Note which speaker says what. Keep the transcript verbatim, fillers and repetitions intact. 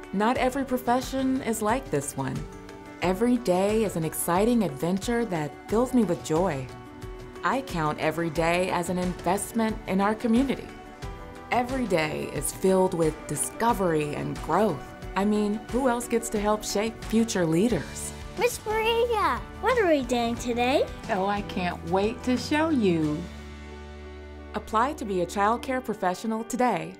Speaker 1: Not every profession is like this one. Every day is an exciting adventure that fills me with joy. I count every day as an investment in our community. Every day is filled with discovery and growth. I mean, who else gets to help shape future leaders?
Speaker 2: Miss Maria, what are we doing today?
Speaker 1: Oh, I can't wait to show you. Apply to be a child care professional today